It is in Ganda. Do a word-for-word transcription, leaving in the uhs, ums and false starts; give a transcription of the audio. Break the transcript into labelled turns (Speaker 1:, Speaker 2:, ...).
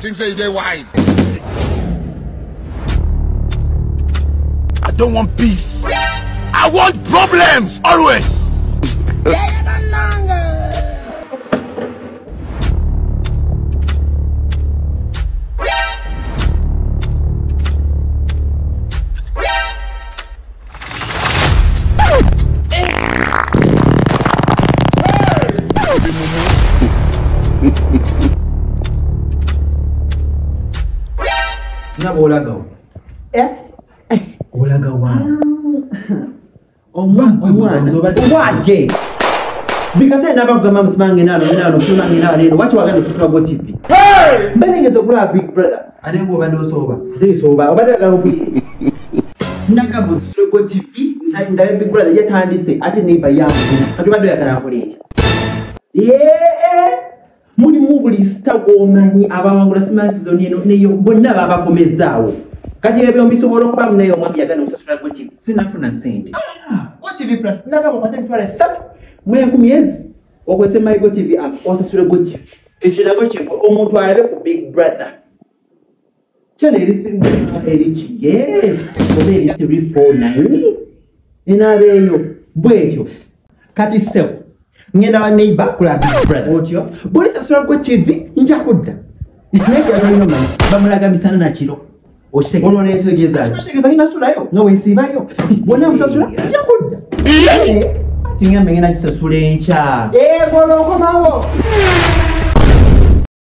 Speaker 1: Things say they wise.
Speaker 2: I don't want peace. I want problems always.
Speaker 3: Olago. Eh? Olago one. Omwana waje. Because I never got mam's man in our no human in our what you are going to talk about T V. Hey! Betting is a big brother. I didn't go and do over. This over. Over there be Nagabus go T V inside the big brother yet handy say I didn't need by young. I do I can afford it. Yeah. Muli mubuli stago manyi abawangula simansi zoni eno neyo bonna baba komezaawo kati ebyo mbisobola okuba muneyo mwami yagana musasula gwe T V sinafuna sente what T V plus nagaba kwate mitwale satu mwe kumyezi okwese mayigo T V app osasula gwe T V ekyo nako kimwe omuntu alabe ku big brother kyone erichi yes obe eri three four nine inabeyo bwetyo kati seo ngenda wa neighbor kula big brother otyo buli sasula gwe T V nja kudda neke alino mani bamulaga misana na kiro okitege ono netegeza akitegeza ina sulayo no wensibayo bona musasula nja kudda ati ngambe ngena kisasula encha eh bono komawo